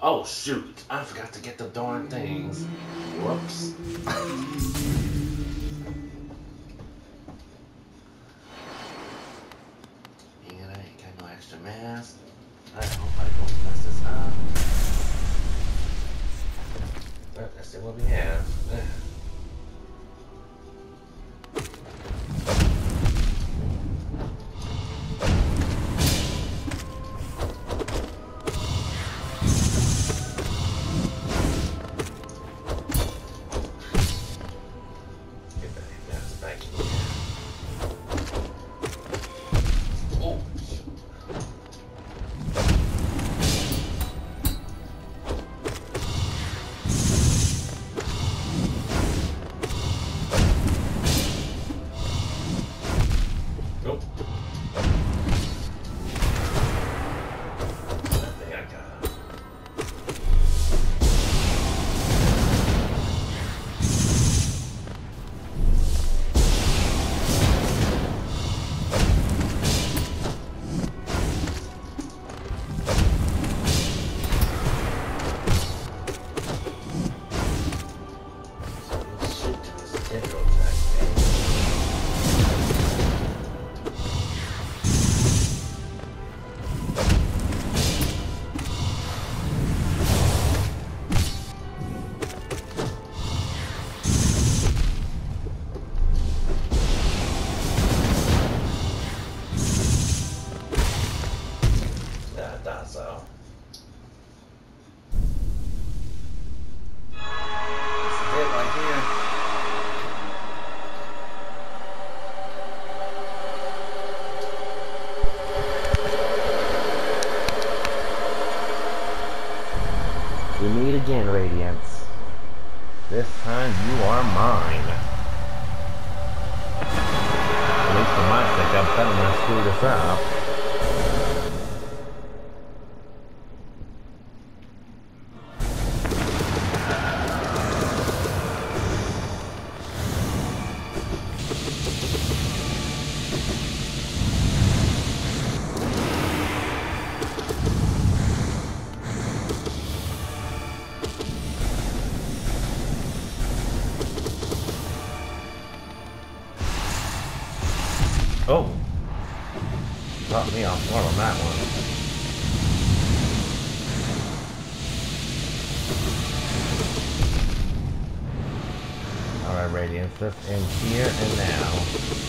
Oh shoot! I forgot to get the darn things. Whoops. And I ain't got no extra mask. I hope I don't mess this up. But let's see what we have. We meet again, Radiance. This time you are mine. At least for my sake, I'm better not screw this up. Oh! Caught me off guard on that one. Alright, Radiance, let's end here and now.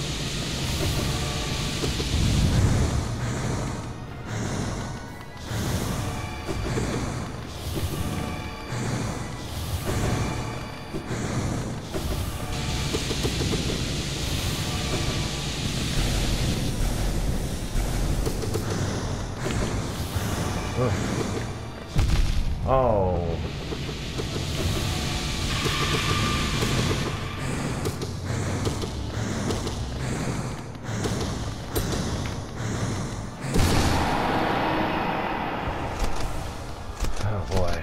Oh. Oh boy.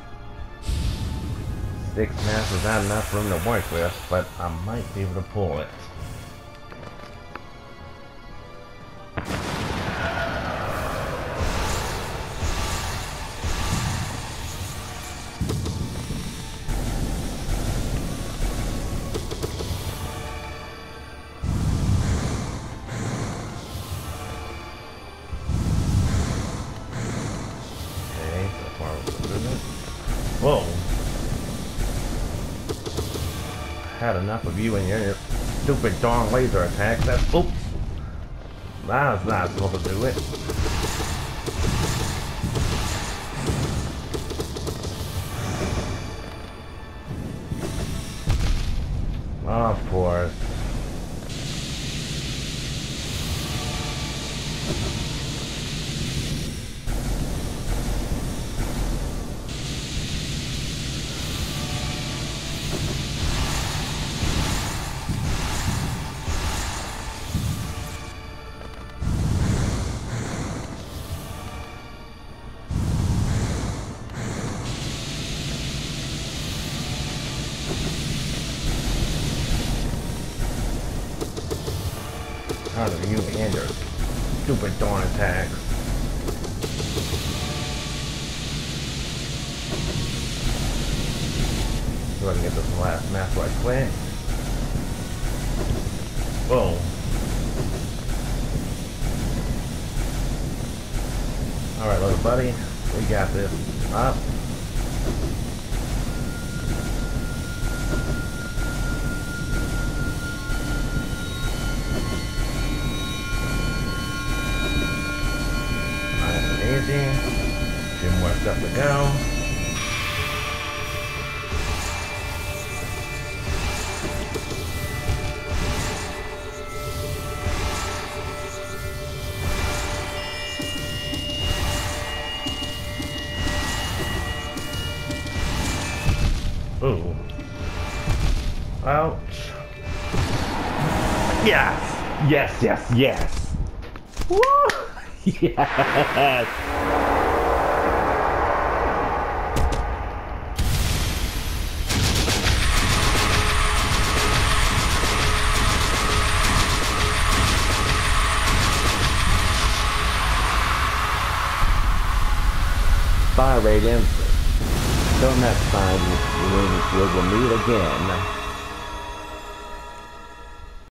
6 mass is not enough room to work with, but I might be able to pull it. Whoa. Had enough of you and your stupid darn laser attacks. That's oops. That was not supposed to do it. Of course. Out of you and your stupid darn attacks. see if I can get this last map right quick. Boom. Alright, little buddy. We got this up. Nice and easy. 2 more steps to go. Ooh. Ouch. Yes! Yes, yes, yes! Woo! Yes! Bye, Radiant. Till next time, we will meet again.